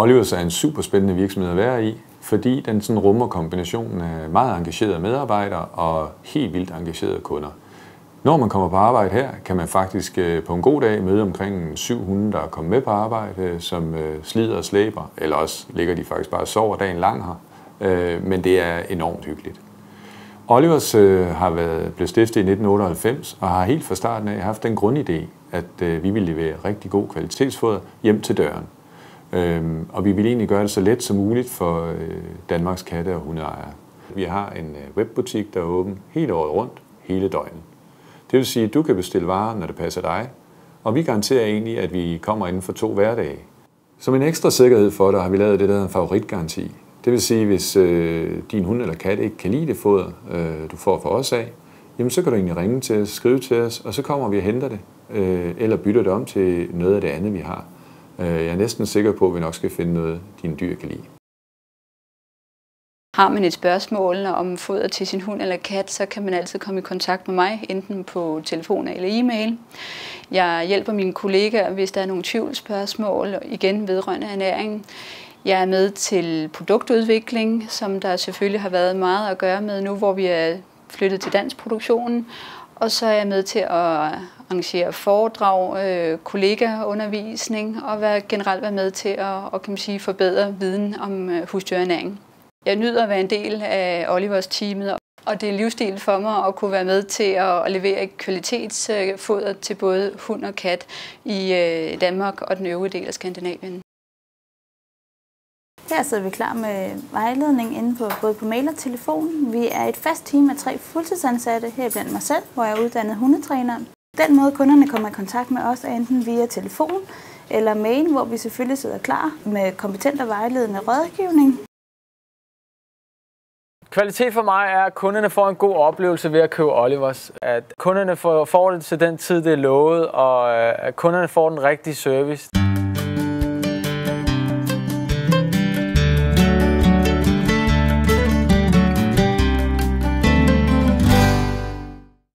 Olivers er en super spændende virksomhed at være i, fordi den sådan rummer kombinationen af meget engagerede medarbejdere og helt vildt engagerede kunder. Når man kommer på arbejde her, kan man faktisk på en god dag møde omkring 7 hunde, der er kommet med på arbejde, som slider og slæber, eller også ligger de faktisk bare og sover dagen lang her. Men det er enormt hyggeligt. Olivers blevet stiftet i 1998 og har helt fra starten af haft den grundidé, at vi vil levere rigtig god kvalitetsfoder hjem til døren. Og vi vil egentlig gøre det så let som muligt for Danmarks katte- og hundeejere. Vi har en webbutik, der er åben hele året rundt, hele døgnet. Det vil sige, at du kan bestille varer, når det passer dig, og vi garanterer egentlig, at vi kommer inden for 2 hverdage. Som en ekstra sikkerhed for dig har vi lavet det, der hedder en favoritgaranti. Det vil sige, hvis din hund eller kat ikke kan lide det foder, du får fra os af, jamen så kan du egentlig ringe til os, skrive til os, og så kommer vi og henter det, eller bytter det om til noget af det andet, vi har. Jeg er næsten sikker på, at vi nok skal finde noget, dine dyr kan lide. Har man et spørgsmål om foder til sin hund eller kat, så kan man altid komme i kontakt med mig, enten på telefon eller e-mail. Jeg hjælper mine kollegaer, hvis der er nogle tvivlsspørgsmål, igen vedrørende ernæring. Jeg er med til produktudvikling, som der selvfølgelig har været meget at gøre med nu, hvor vi er flyttet til dansproduktionen. Og så er jeg med til at arrangere foredrag, kollegaundervisning og generelt være med til at kan man sige, forbedre viden om husdyrernæring. Jeg nyder at være en del af Olivers teamet, og det er livsstil for mig at kunne være med til at levere et kvalitetsfoder til både hund og kat i Danmark og den øvrige del af Skandinavien. Her sidder vi klar med vejledning inde både på mail og telefon. Vi er et fast team af 3 fuldtidsansatte, heriblandt mig selv, hvor jeg er uddannet hundetræner. Den måde kunderne kommer i kontakt med os er enten via telefon eller mail, hvor vi selvfølgelig sidder klar med kompetent og vejledende rådgivning. Kvalitet for mig er, at kunderne får en god oplevelse ved at købe Olivers. At kunderne får det til den tid, det er lovet, og at kunderne får den rigtige service.